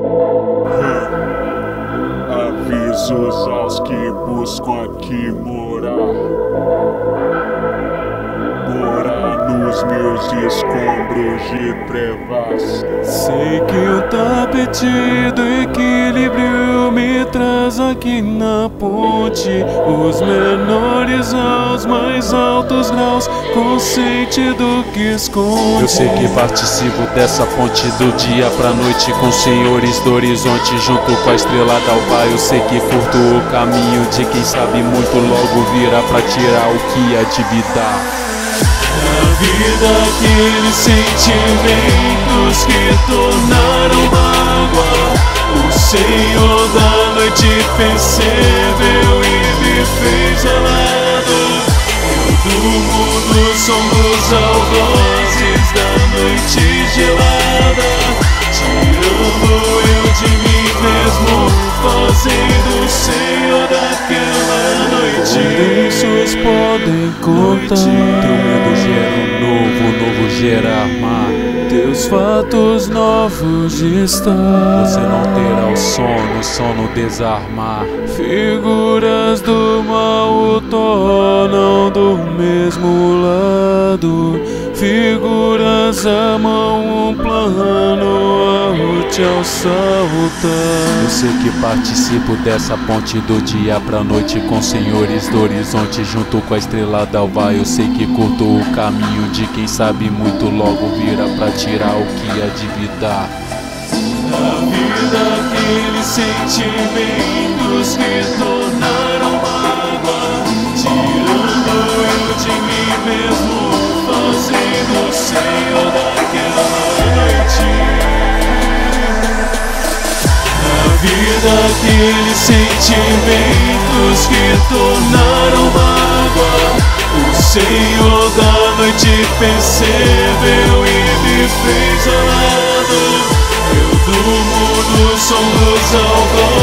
Avisos aos que buscam aqui morar nos meus escombros de trevas. Sei que o tapete do equilíbrio me traz aqui na ponte os menores aos mais altos graus, consciente do que esconde. Eu sei que participo dessa ponte do dia pra noite, com senhores do horizonte junto com a estrela d'alva. Eu sei que curto o caminho de quem sabe muito, logo virá pra tirar o que há de vida. Na vida aqueles sentimentos que tornaram mágoa, o Senhor da noite percebeu e me fez gelado. Eu durmo no som dos algozes da noite gelada, tirando eu de mim mesmo, fazendo o Senhor daquela noite. Condensos podem contar, teu medo gera novo gera mar. Teus fatos novos de estar, você não terá o sono desarmar. Figuras do mal o tornam do mesmo lado, figuras amam um plano ao te assaltar. Eu sei que participo dessa ponte do dia pra noite, com senhores do horizonte junto com a estrela d'alva. Eu sei que curto o caminho de quem sabe muito, logo vira pra tirar o que há de vida. Na vida aqueles sentimentos que tornaram mágoa, tirando eu de mim mesmo, fazendo o Senhor daquela noite. Na vida aqueles sentimentos que tornaram mágoa, o Senhor da noite percebeu e me fez gelado. Eu durmo no som dos algozes